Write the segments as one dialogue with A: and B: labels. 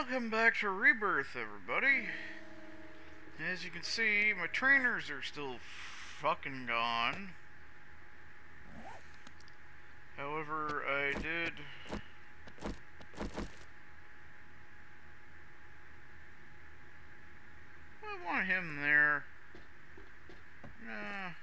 A: Welcome back to Rebirth, everybody. As you can see, my trainers are still fucking gone. However, I did... I want him there. Nah.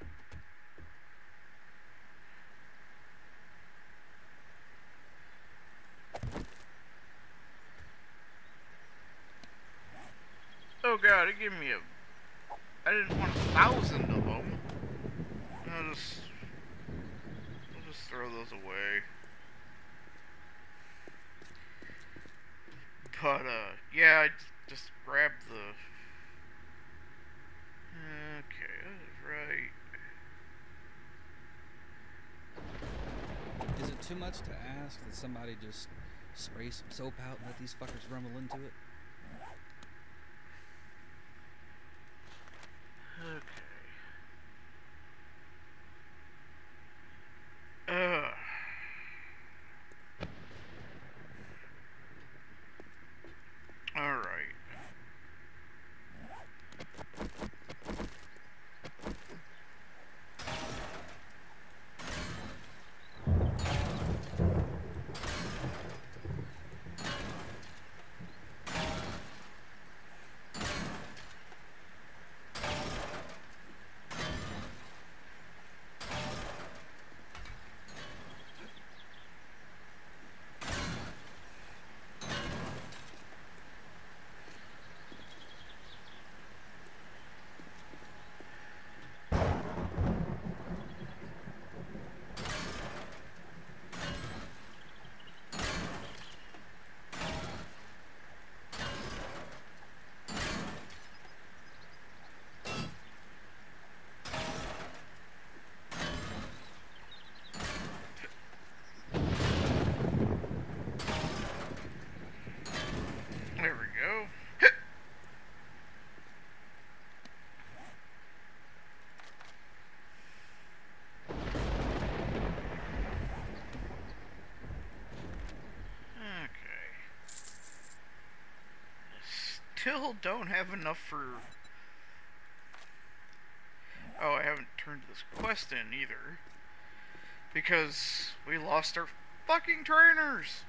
A: Oh god, it gave me a... I didn't want 1,000 of them. I'll just throw those away. But, yeah, I just grabbed the... Okay, that is right.
B: Is it too much to ask that somebody just spray some soap out and let these fuckers rumble into it?
A: Okay. Alright. There we go. Okay. Still don't have enough for... Oh, I haven't turned this quest in either. Because we lost our fucking trainers!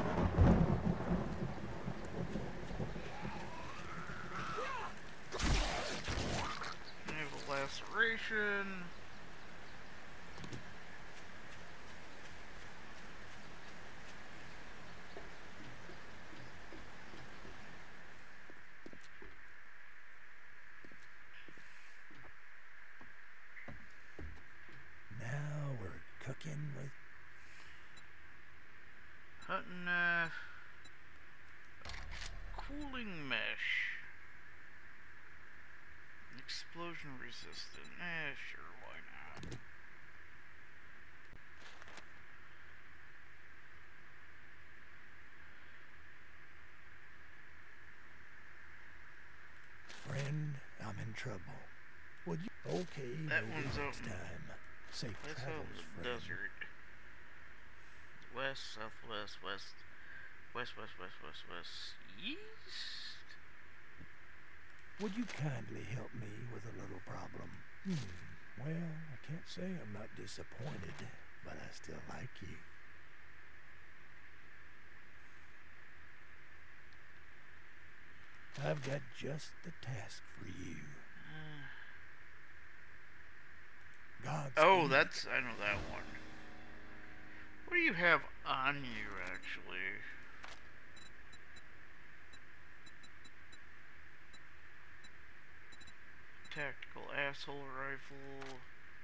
A: Laceration.
C: Now we're cooking with
A: Hunting cooling mesh. Explosion resistant. Sure, why not?
C: friend. I'm in trouble. Would you? Okay,
A: That
C: maybe
A: one's
C: next
A: open.
C: time. Safe
A: That's out
C: travels,
A: in the
C: friend.
A: desert. West, southwest, west, east.
C: Would you kindly help me with a little problem? Well, I can't say I'm not disappointed, but I still like you. I've got just the task for you. Godspeed.
A: Oh, that's... I know that one. What do you have on you, actually? Tactical asshole rifle.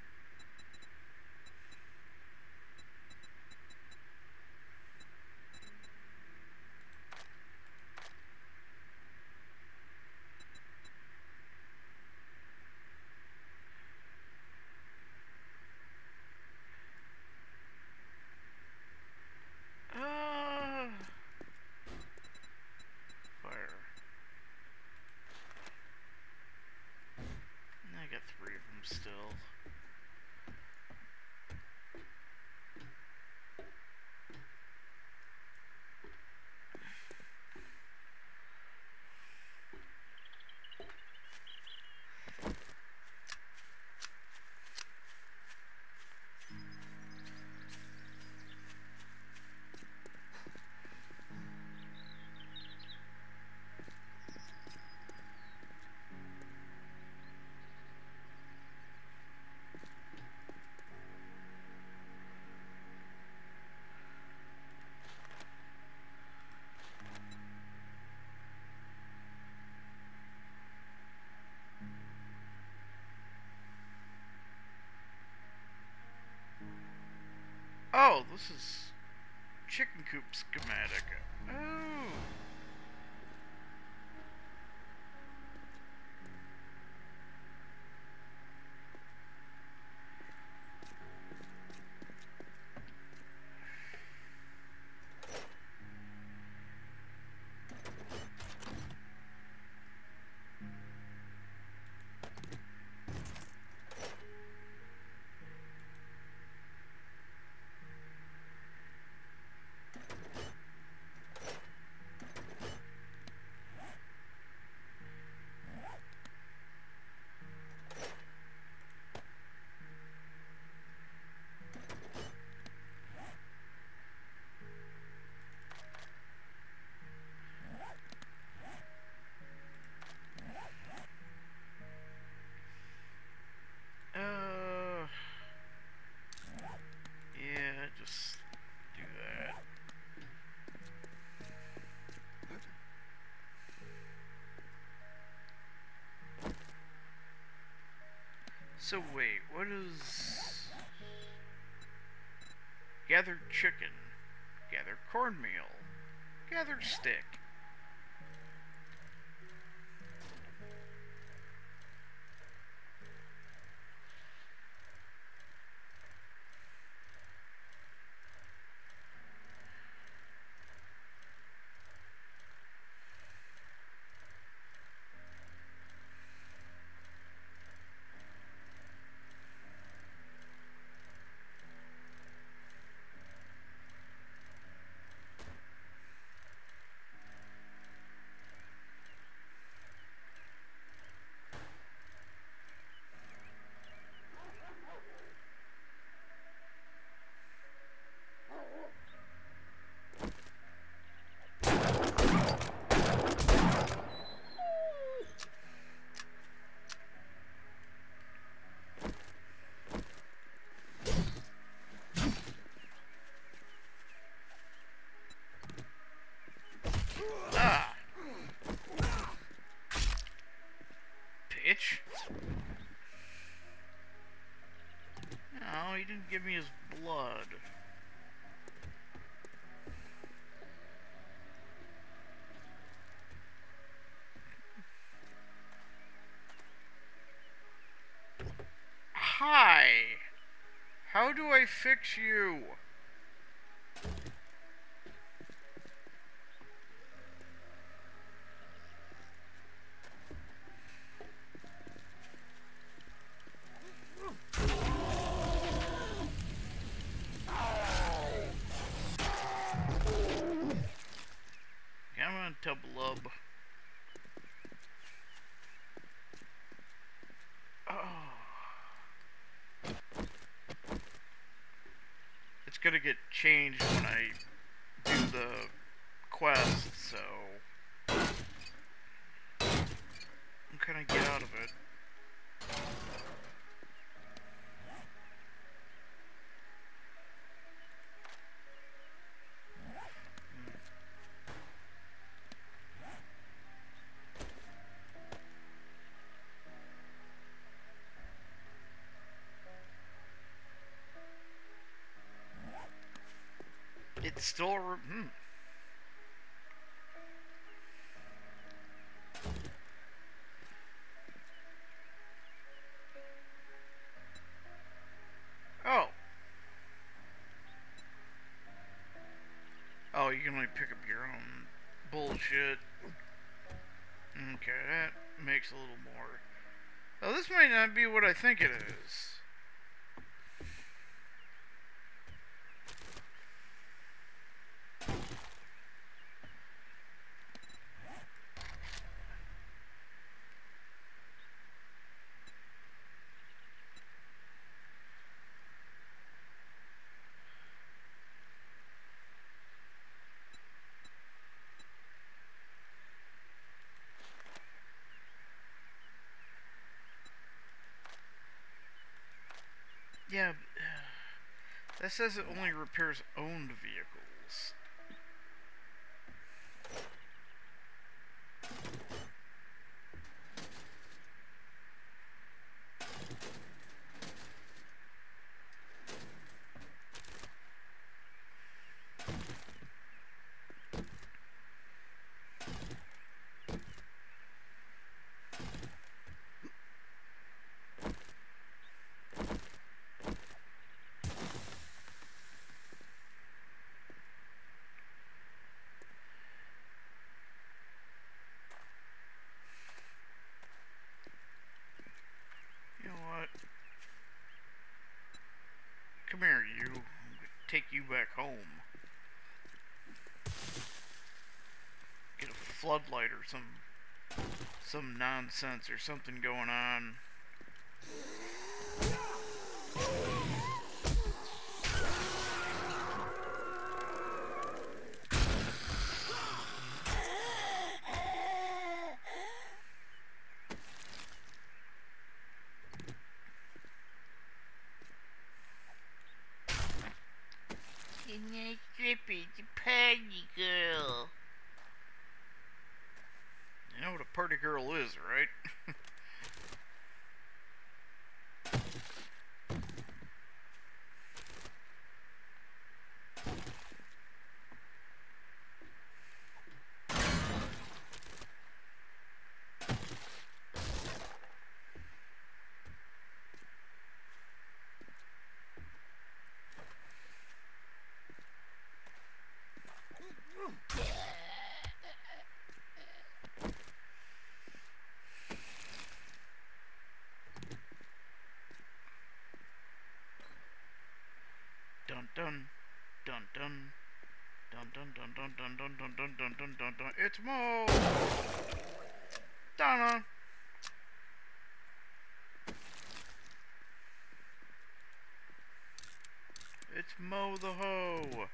A: Fire. I got 3 of them still. this is chicken coop schematic. Oh. Yeah, just do that. So wait, what is... Gather chicken, gather cornmeal, gather stick. Ah! Bitch. No, he didn't give me his blood. Hi! How do I fix you? Come on, Tublub. Oh. It's gonna get changed when I do the quest, so I'm gonna get out of it. It's still Oh. Oh, you can only pick up your own bullshit. Okay, that makes a little more. Oh, this might not be what I think it is. Yeah, that says it only repairs owned vehicles. floodlight or some nonsense or something going on. Nice drippy, the party girl. You know what a party girl is, right? Dun dun dun dun dun dun dun dun dun dun dun dun dun dun dun dun. It's Mo. Donna. It's Mo the Ho.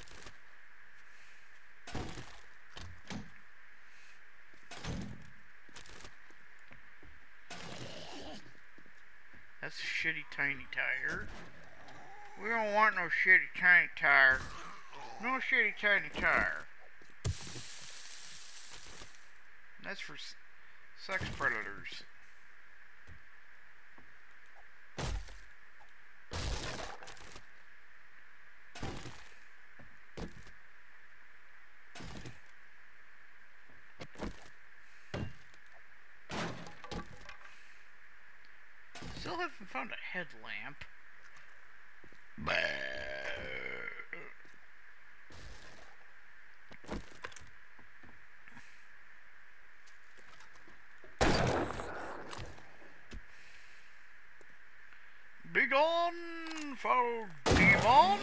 A: That's a shitty tiny tire. We don't want no shitty tiny tire. No shitty tiny tire. That's for sex predators. Still haven't found a headlamp. Begone, foul demon!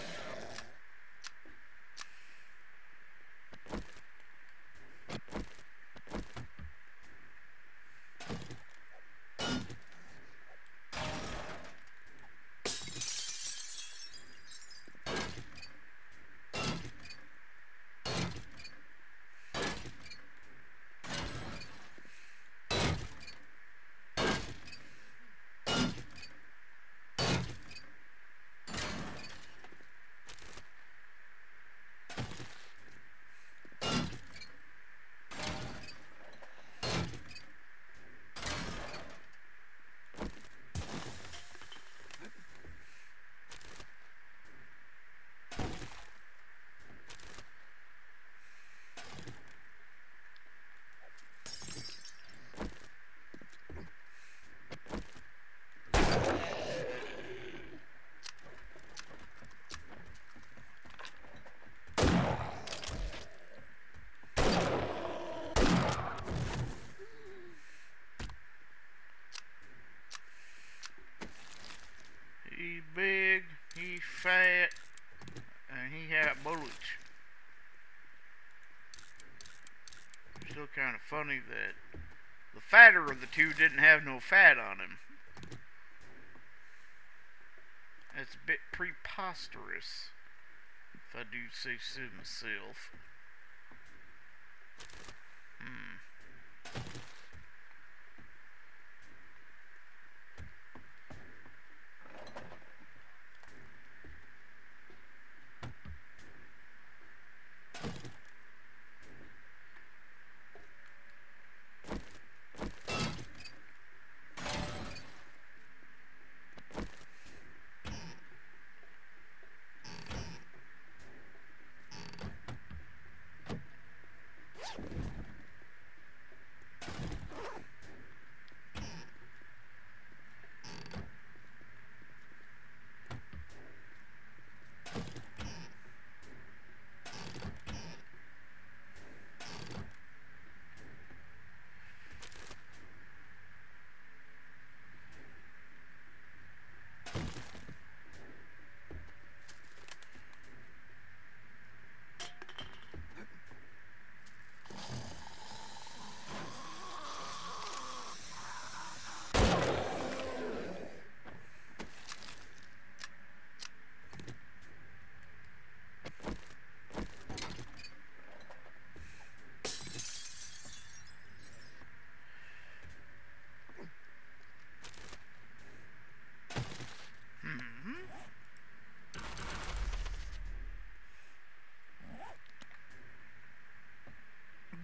A: He's big, he's fat, and he had bullets. Still kind of funny that the fatter of the two didn't have no fat on him. That's a bit preposterous, if I do say so myself.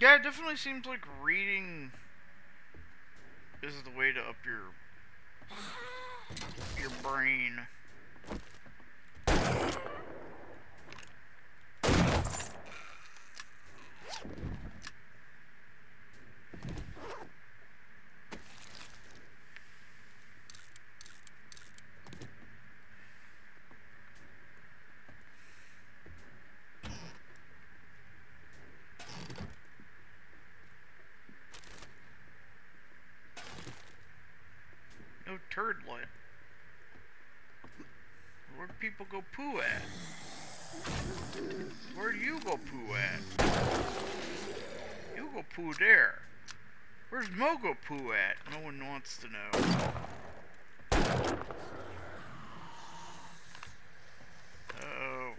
A: Yeah, it definitely seems like reading is the way to up your brain. No turdlet. Where do people go poo at? Where do you go poo at? You go poo there. Where's Mogo poo at? No one wants to know. Oh.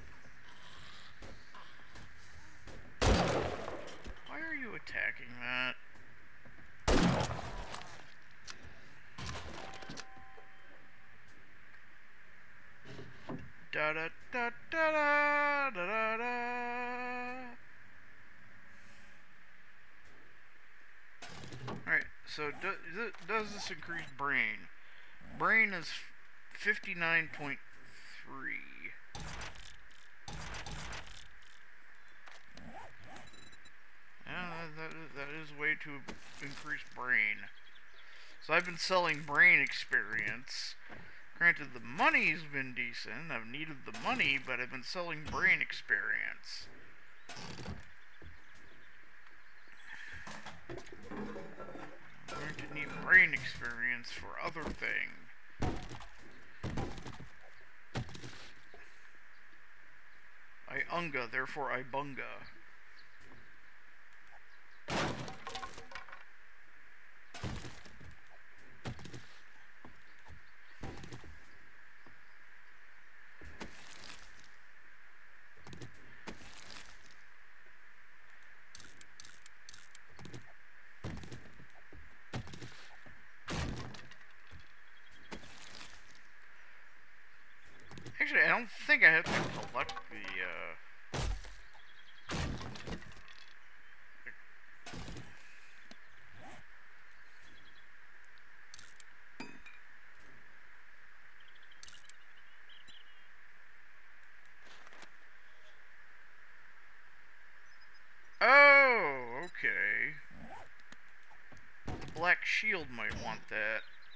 A: Why are you attacking that? Da da da da da da da da. Alright, so does this increase brain? Brain is 59.3. Yeah, that is a way to increase brain. So I've been selling brain experience. Granted, the money's been decent. I've needed the money, but I've been selling brain experience. I'm going to need brain experience for other things. I unga, therefore I bunga. Actually, I don't think I have to collect the, Oh, okay. The Black Shield might want that.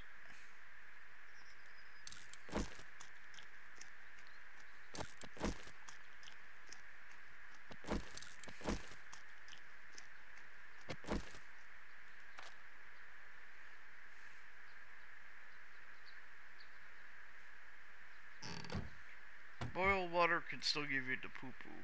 A: Boiled water can still give you the poo-poo.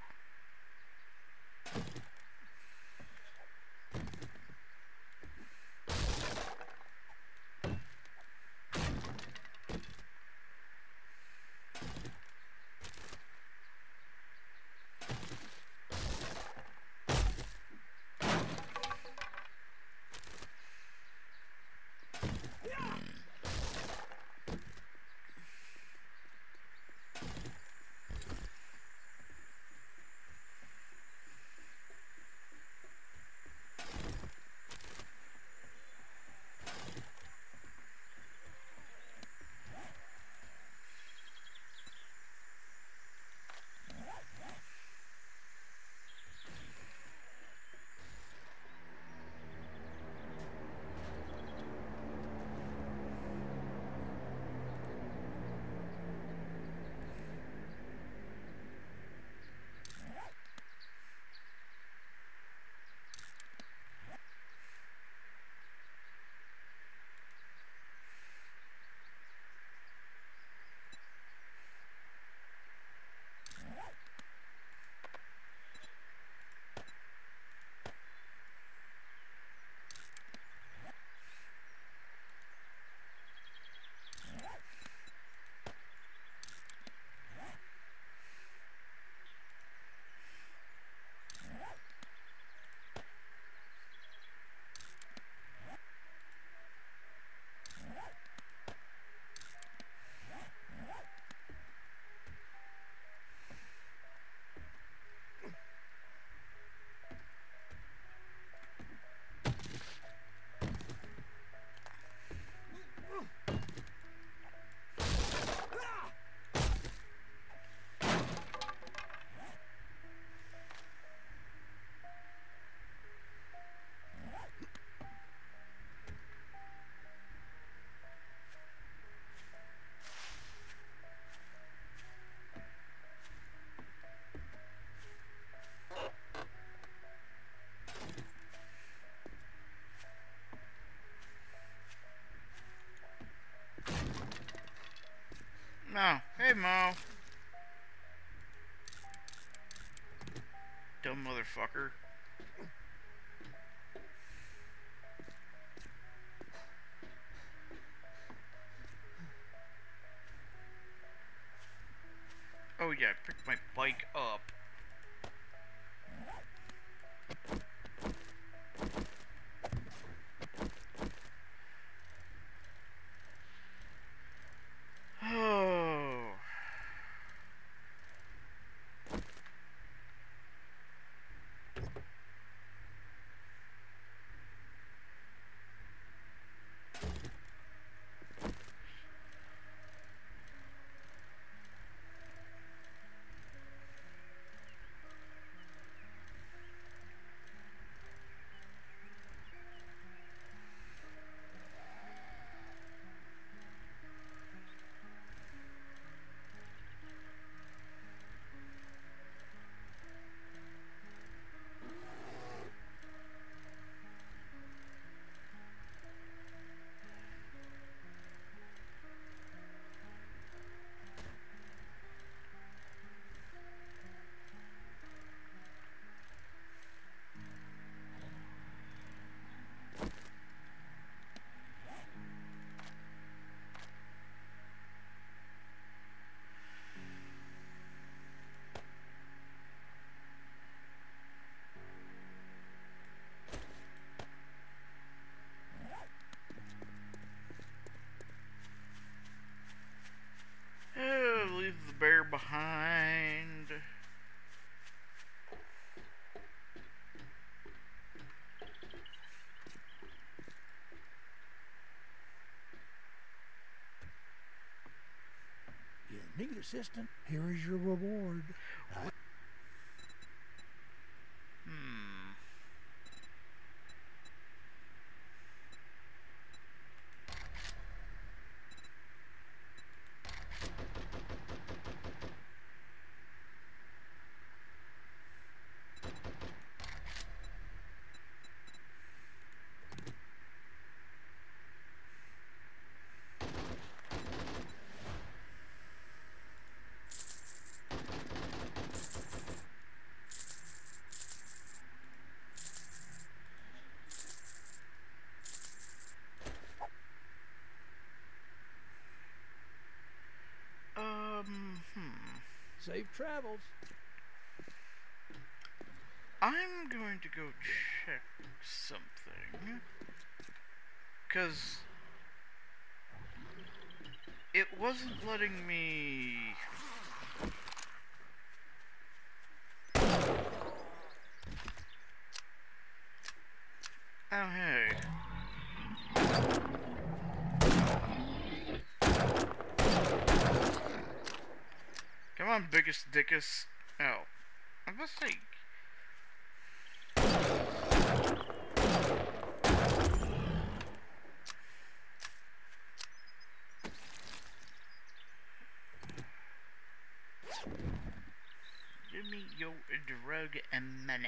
A: ammo. Dumb motherfucker. Oh yeah, I picked my bike up. Oh. Leave the bear behind.
C: You need assistance? Here is your reward. Safe travels.
A: I'm going to go check something. 'Cause it wasn't letting me... Oh, hey. Come on, biggest dickus. Oh. I must say... Give me your drug and money.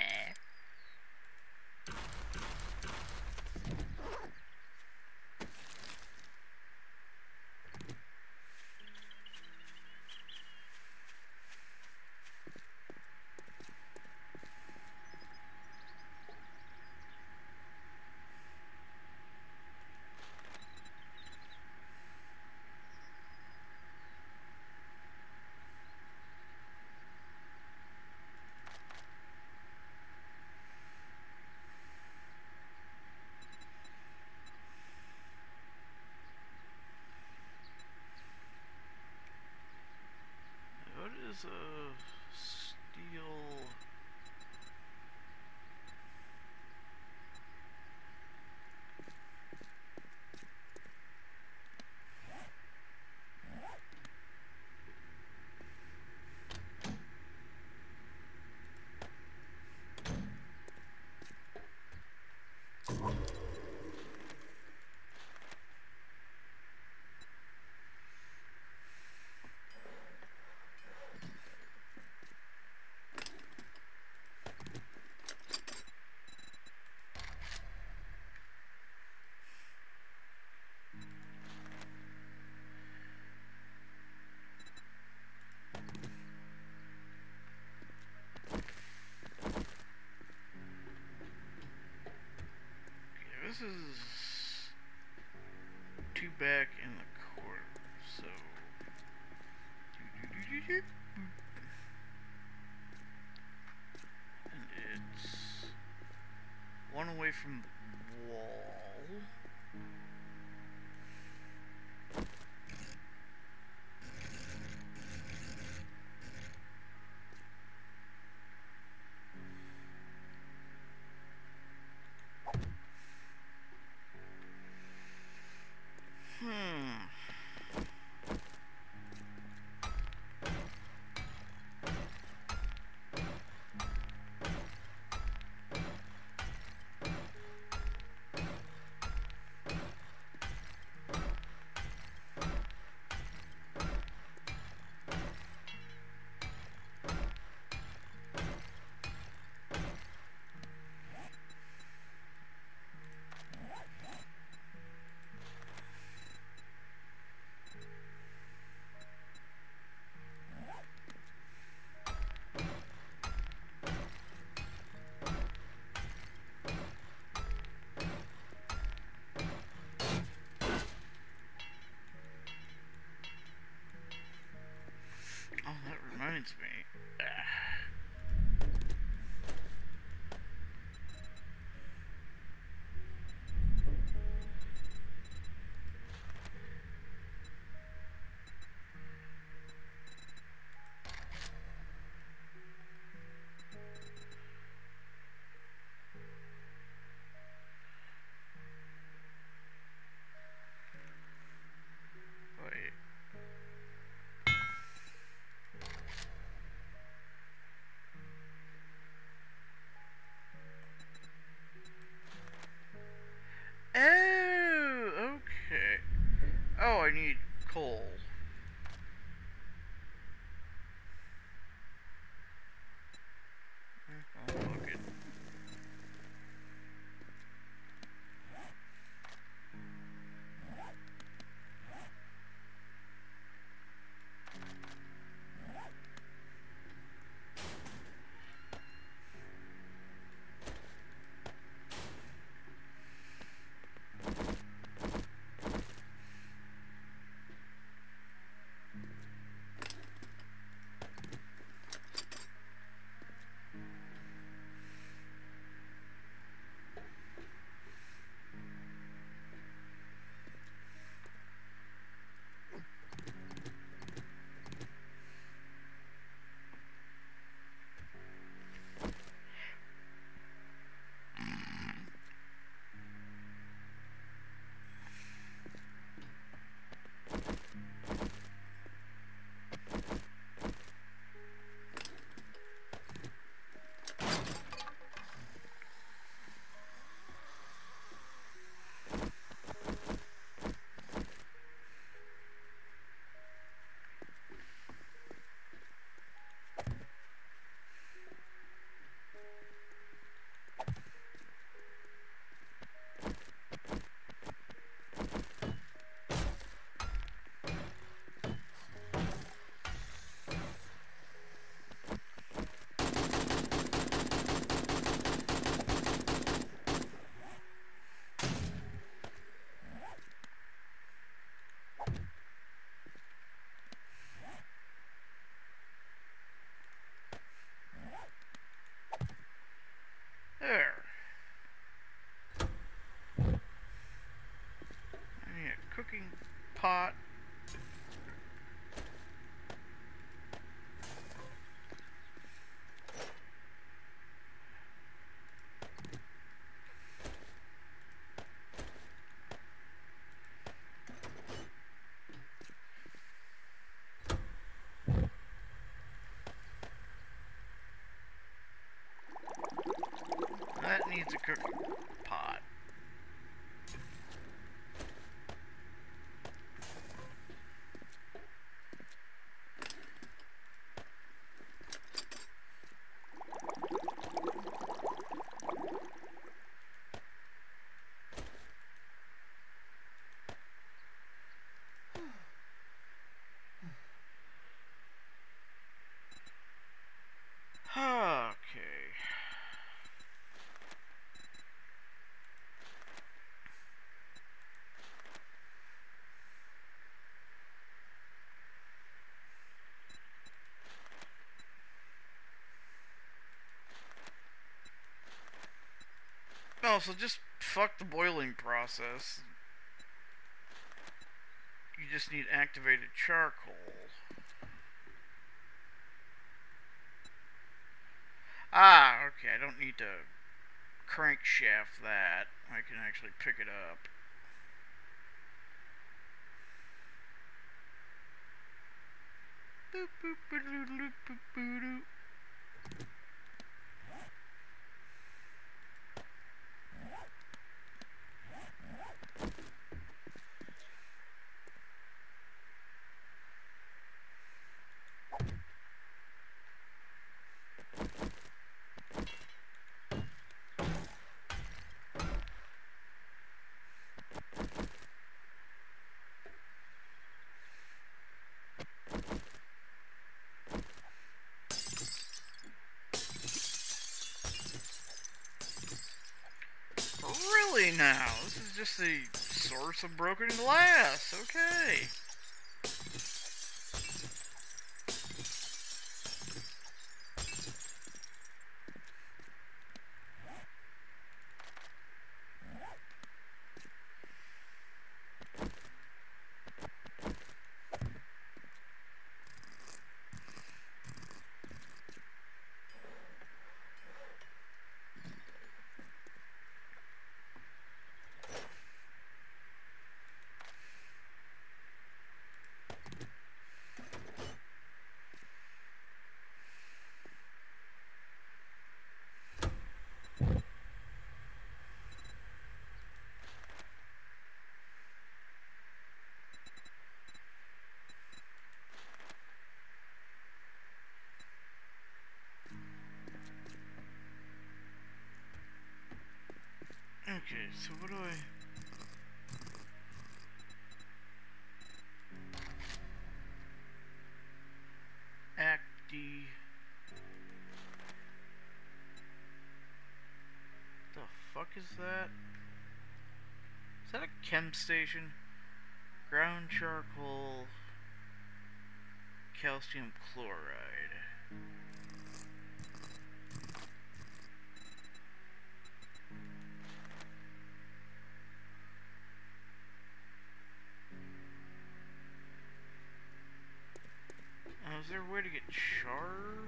A: this is 2 back in the corner, so and it's 1 away from the wall. Oh, that reminds me. Wait. Oh, okay. Oh, I need coal. Oh, fuck it. There. I need a cooking pot. That needs a cooking pot. Okay. Oh, so just fuck the boiling process. You just need activated charcoal. Ah, okay, I don't need to crankshaft that. I can actually pick it up. Boop, boop, boop, boop, boop, boop, boop. Really now? This is just the source of broken glass. Okay. Okay, so what do I... The fuck is that? Is that a chem station? Ground charcoal... calcium chloride. Is there a way to get char?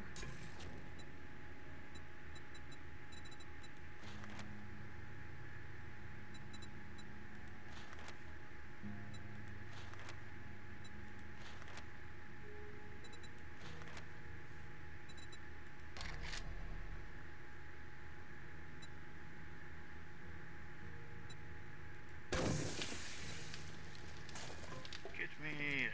A: Get me...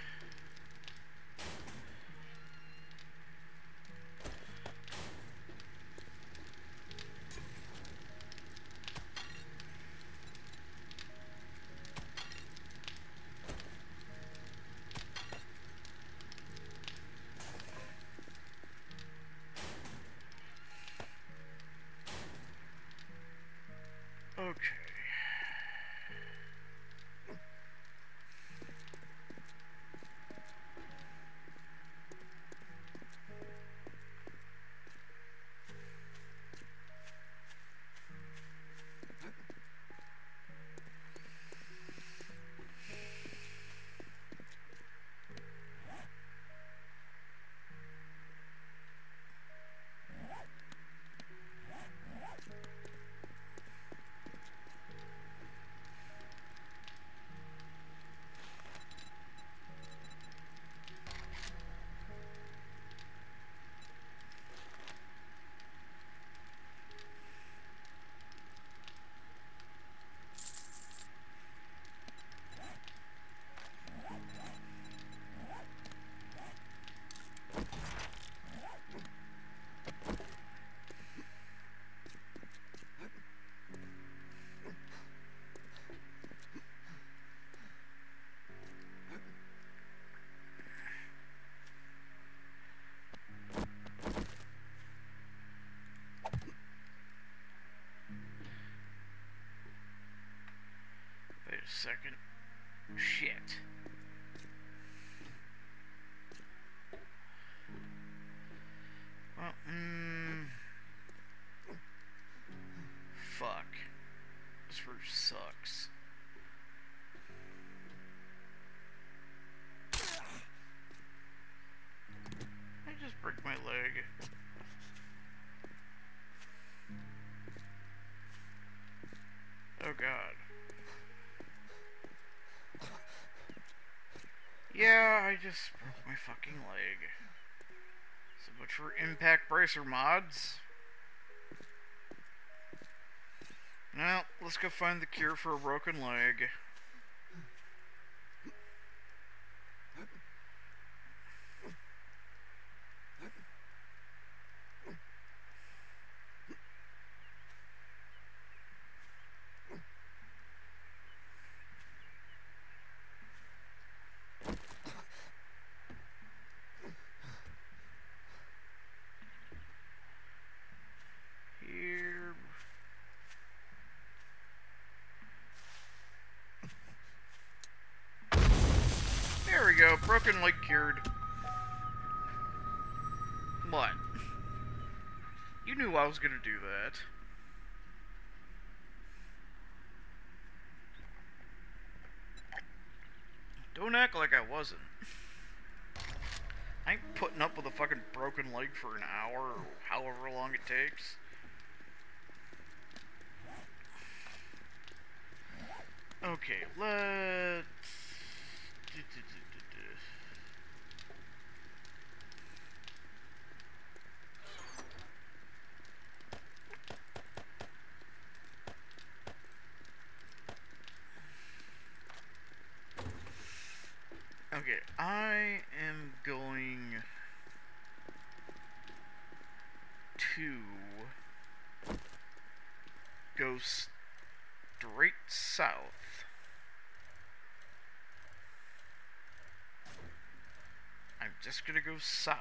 A: Okay. Wait a second. Shit. Well, fuck. Yeah, I just broke my fucking leg. So much for impact bracer mods. Well, let's go find the cure for a broken leg. Here. There we go, broken leg cured. What? You knew I was gonna do that. Don't act like I wasn't. I ain't putting up with a fucking broken leg for an hour or however long it takes. Okay, let's... Okay, I am going to go straight south. I'm just gonna go south.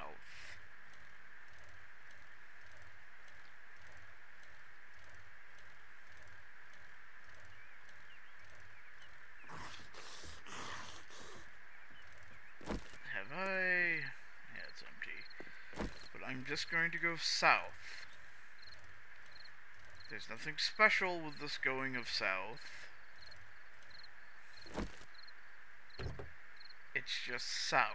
A: Have I? Yeah, it's empty. But I'm just going to go south. There's nothing special with this going of south. It's just south.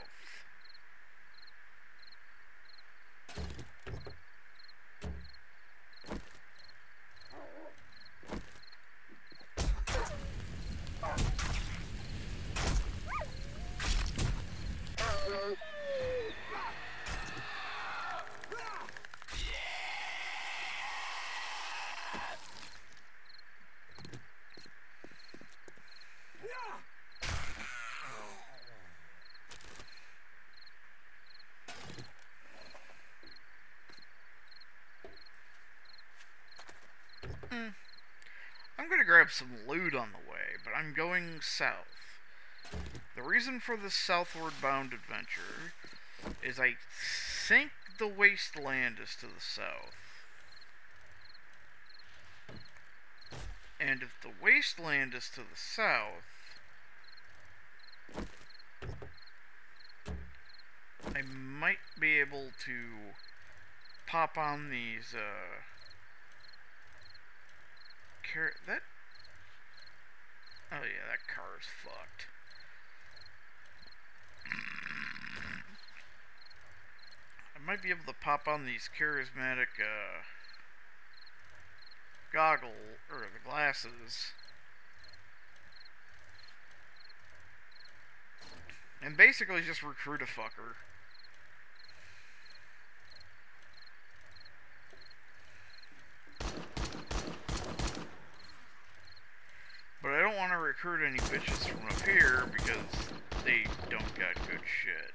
A: I'm gonna grab some loot on the way, but I'm going south. The reason for this southward bound adventure is I think the wasteland is to the south. And if the wasteland is to the south, I might be able to pop on these, that... Oh yeah, that car is fucked. I might be able to pop on these charismatic, the glasses. And basically just recruit a fucker. But I don't want to recruit any bitches from up here because they don't got good shit.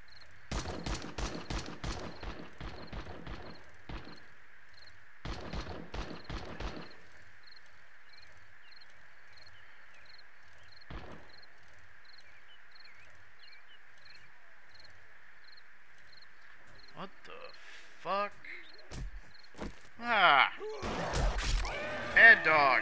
A: What the fuck? Ah! Head dog!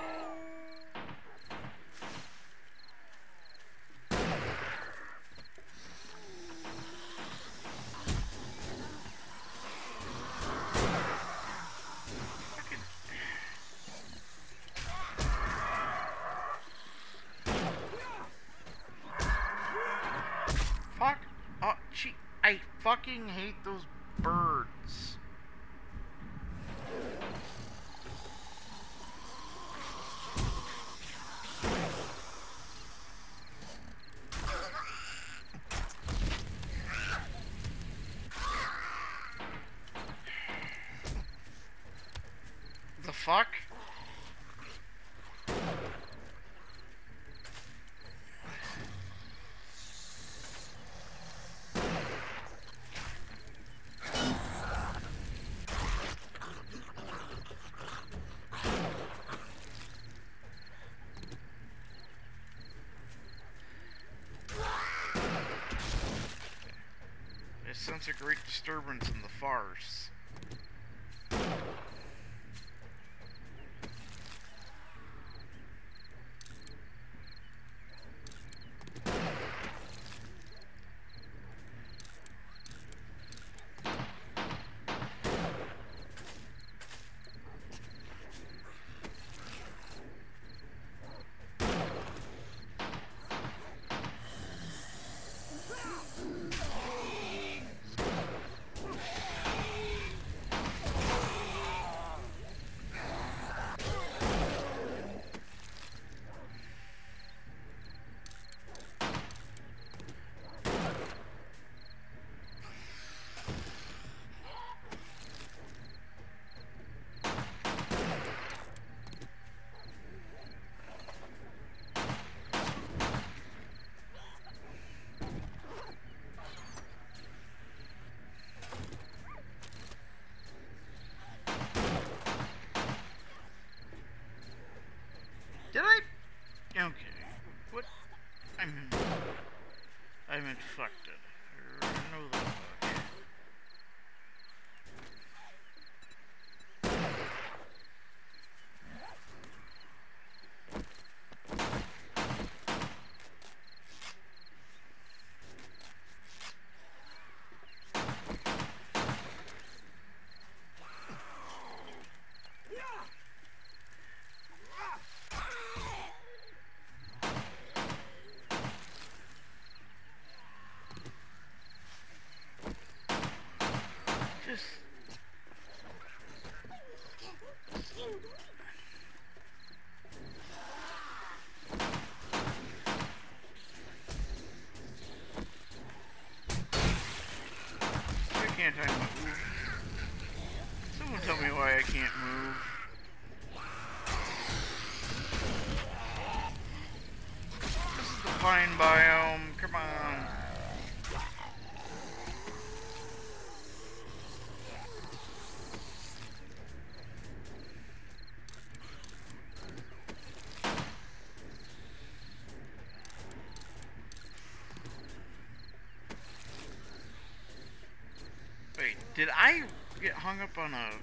A: Fuck! Oh, gee, I fucking hate those birds. fuck? I sense a great disturbance in the farce. Did I? Okay. What? I'm infected. I know that much. Just... Why can't I move? Someone tell me why I can't move. This is the pine biome, come on. Wait, did I get hung up on a...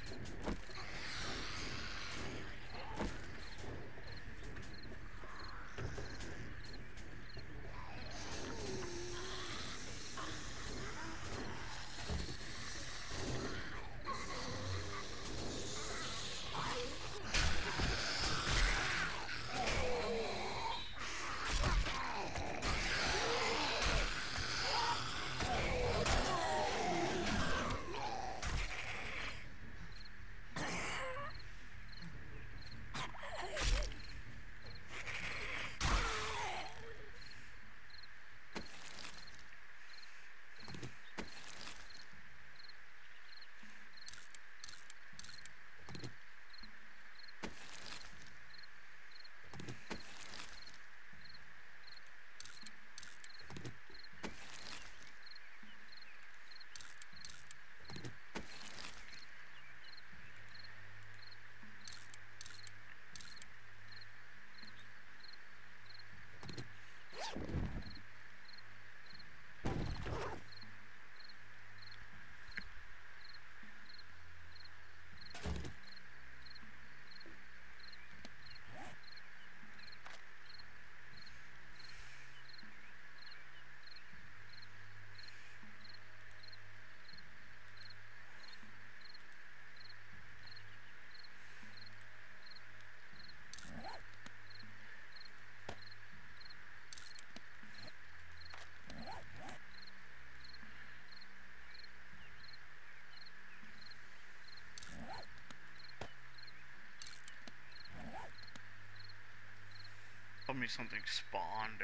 A: Tell me something spawned.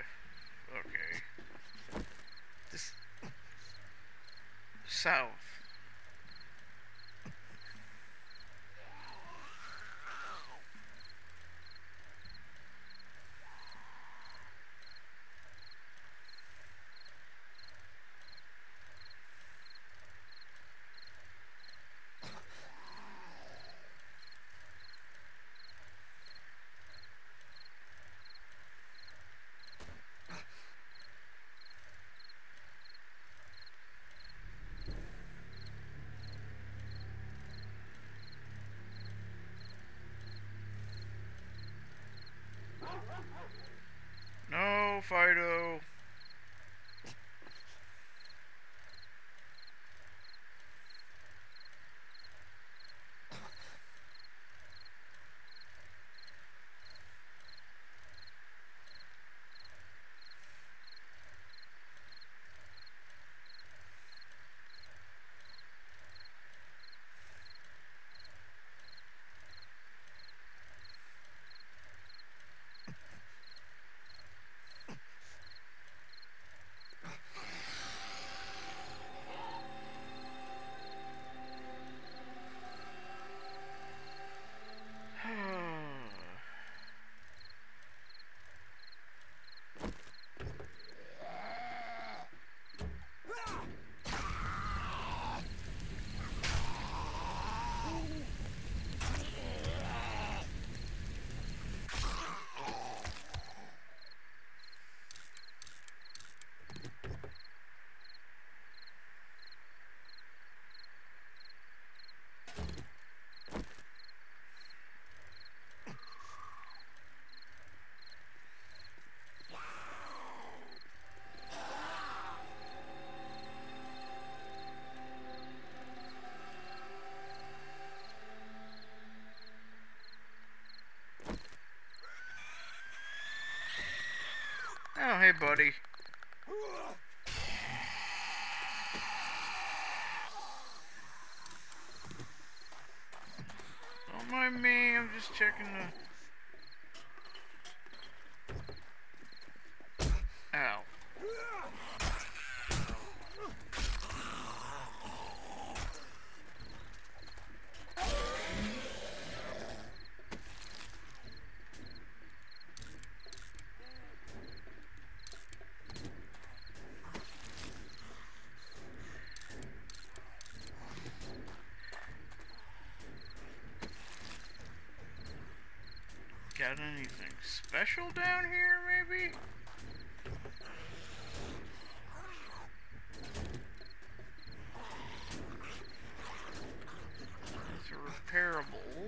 A: Okay. This... South. Fido. Oh, hey, buddy. Don't mind me, I'm just checking the... Ow. Got anything special down here, maybe? It's a repairable.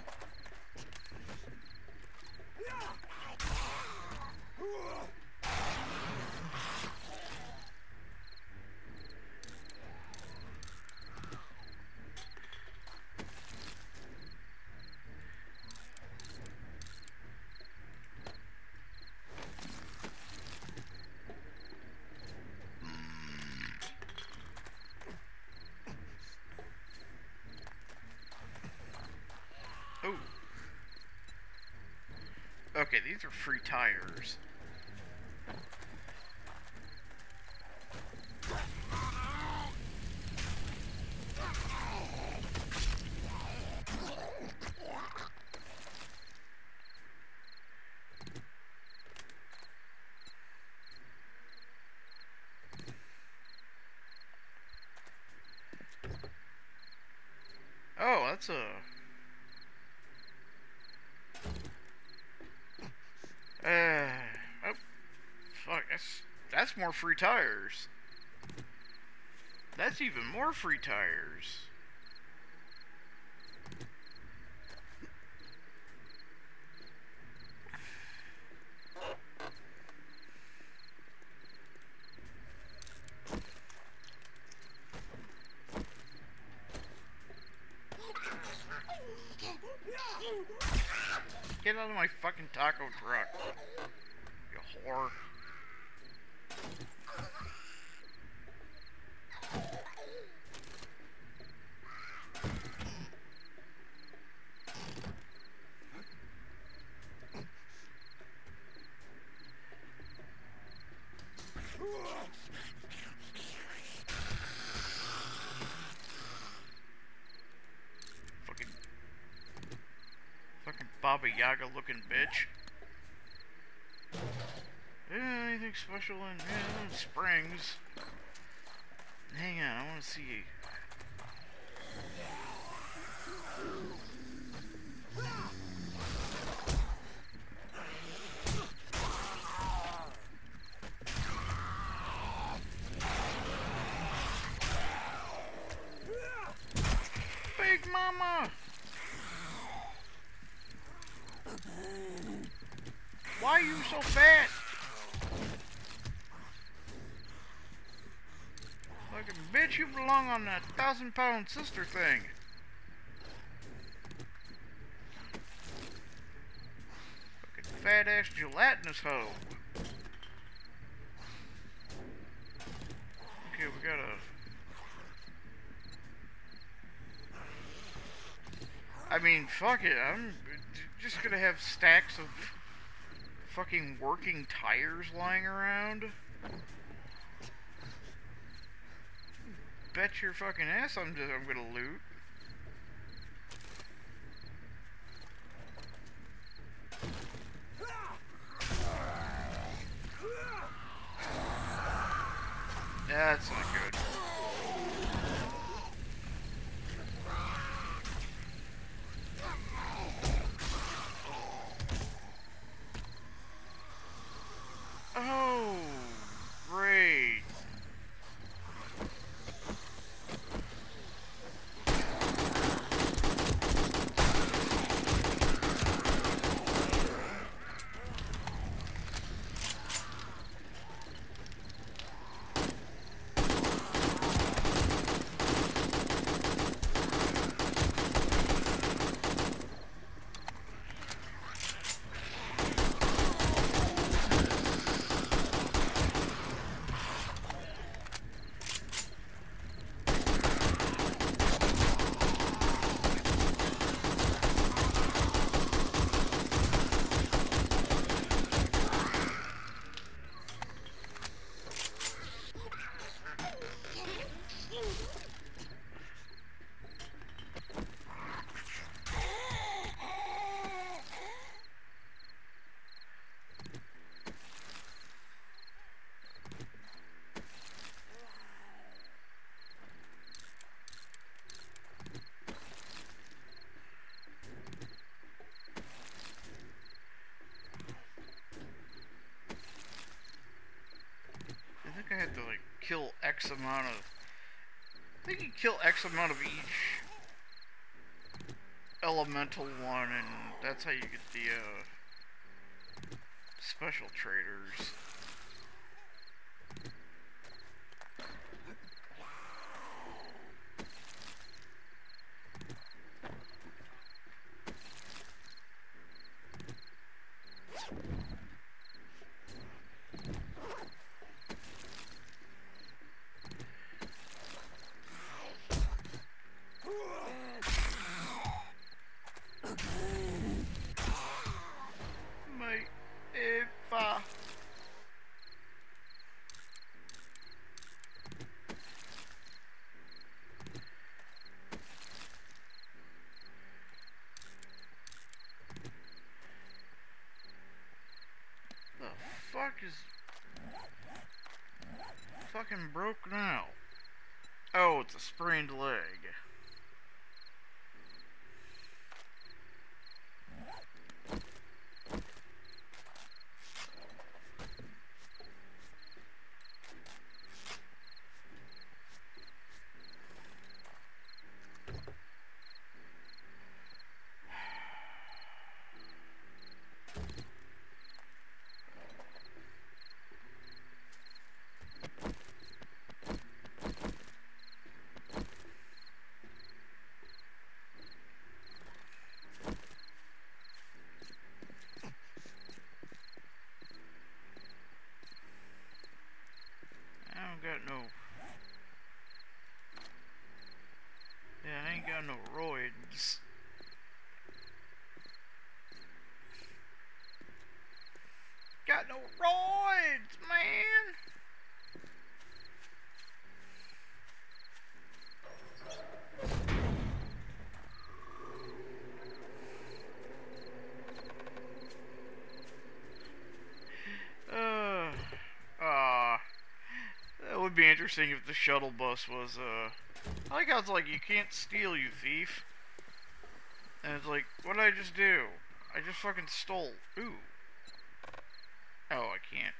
A: Oh. Okay, these are free tires. Oh, that's a... oh, fuck, that's more free tires. That's even more free tires. Get out of my fucking taco truck, you whore. Fucking Baba Yaga looking bitch. Anything special in Springs? Hang on, I want to see. Big Mama! Why are you so fat? Fucking bitch, you belong on that 1,000-pound sister thing. Fucking fat-ass gelatinous hoe. Okay, we gotta... I mean, fuck it, I'm just gonna have stacks of fucking working tires lying around. Bet your fucking ass I'm gonna loot. That's not good. Oh, great. I think I had to like kill X amount of... I think you kill X amount of each elemental one, and that's how you get the special traders. My Eva. The fuck is fucking broke now? Oh, it's a sprained leg. I don't got no... Yeah, I ain't got no roids. Got no roids, man! That would be interesting if the shuttle bus was, I like how it's like, you can't steal, you thief. And it's like, what did I just do? I just fucking stole. Ooh. Oh, I can't.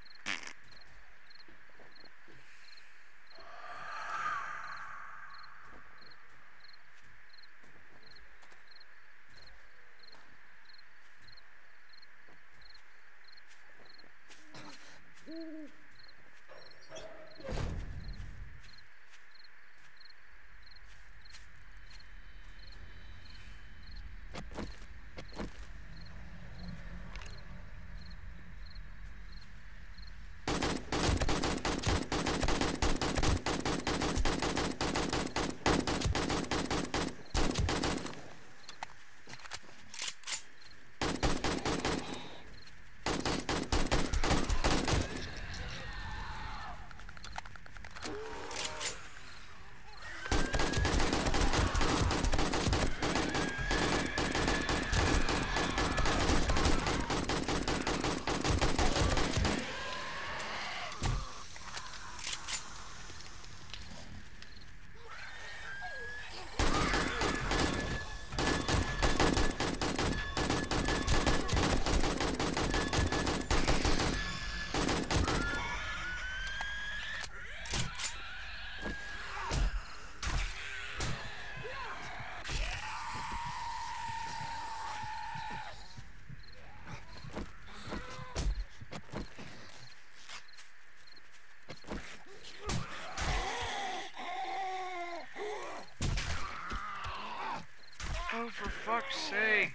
A: fuck's sake.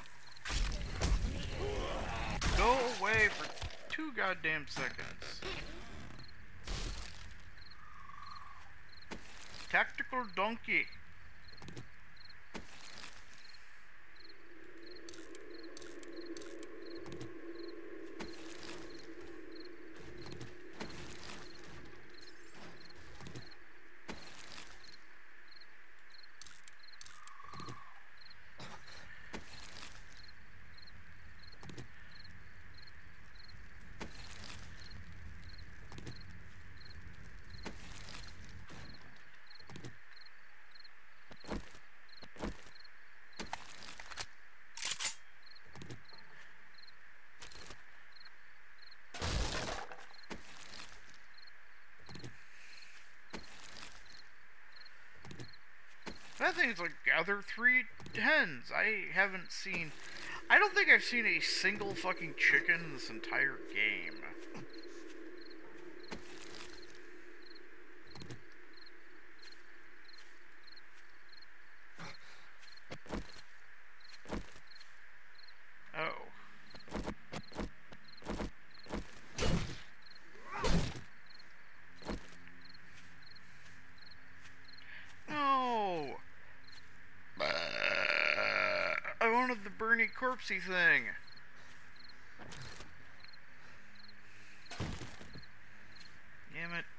A: Go away for 2 goddamn seconds. Tactical donkey. That thing's like gather 3 hens. I don't think I've seen a single fucking chicken in this entire game. Oh. No! I wanted the Bernie corpsey thing. Damn it.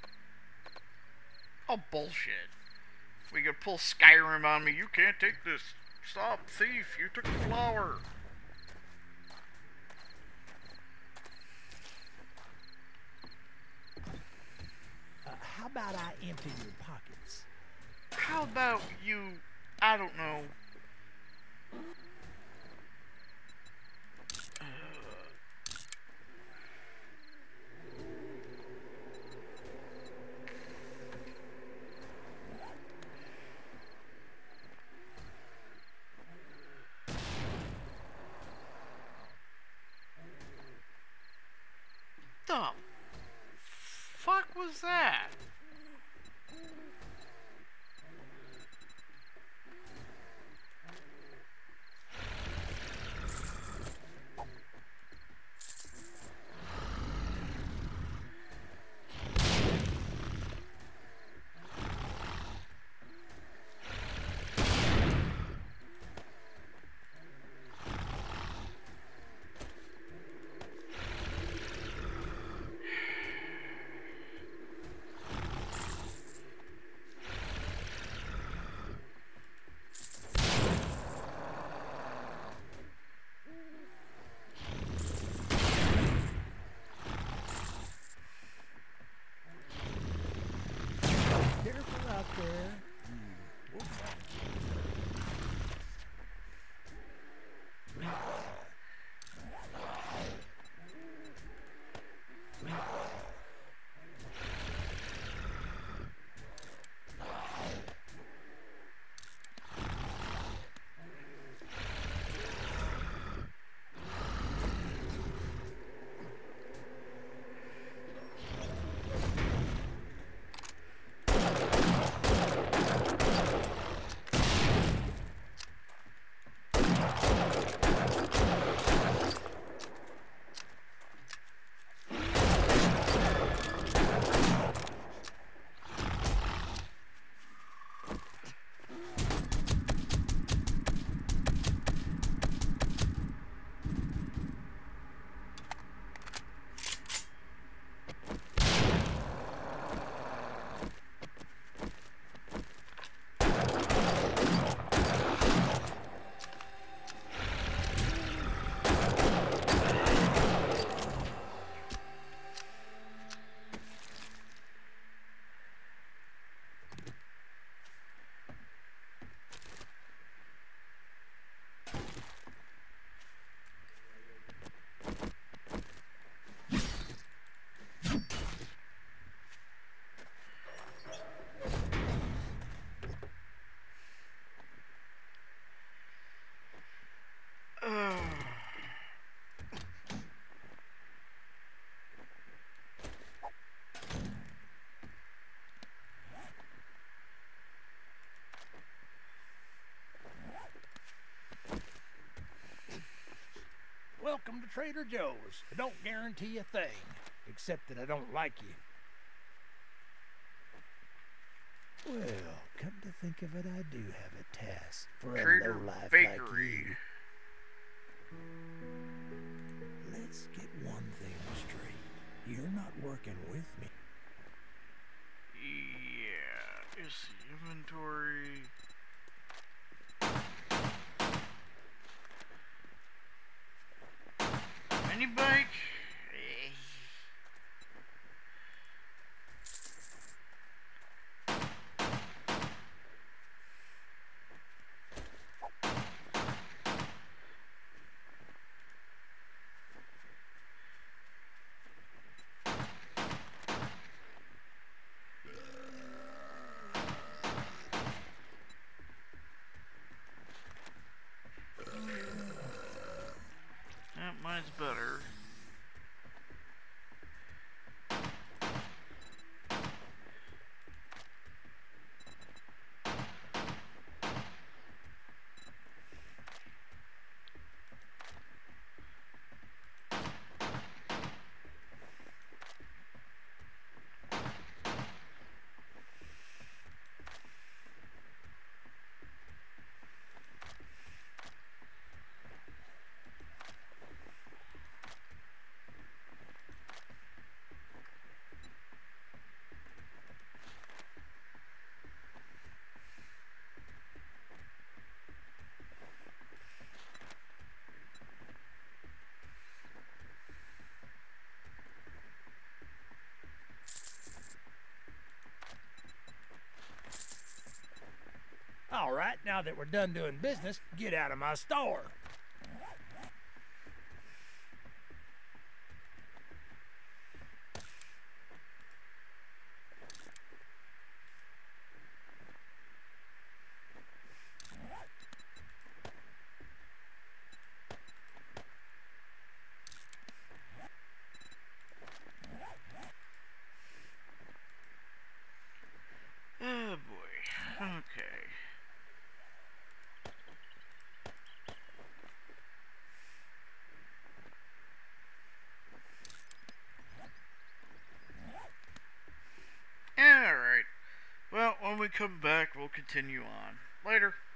A: Oh, bullshit. We could pull Skyrim on me. You can't take this. Stop, thief. You took a flower.
C: How about I empty your pockets?
A: How about you... I don't know. The fuck was that?
C: Careful out there. welcome to Trader Joe's. I don't guarantee a thing, except that I don't like you. Well, come to think of it, I do have a task for a
A: Trader
C: lowlife
A: Bakery.
C: like you. Let's get one thing straight. You're not working with me.
A: Yeah, is the inventory. Mini bike? Mine's better.
C: All right, now that we're done doing business, get out of my store.
A: Oh boy. Okay. Alright. Well, when we come back, we'll continue on. Later.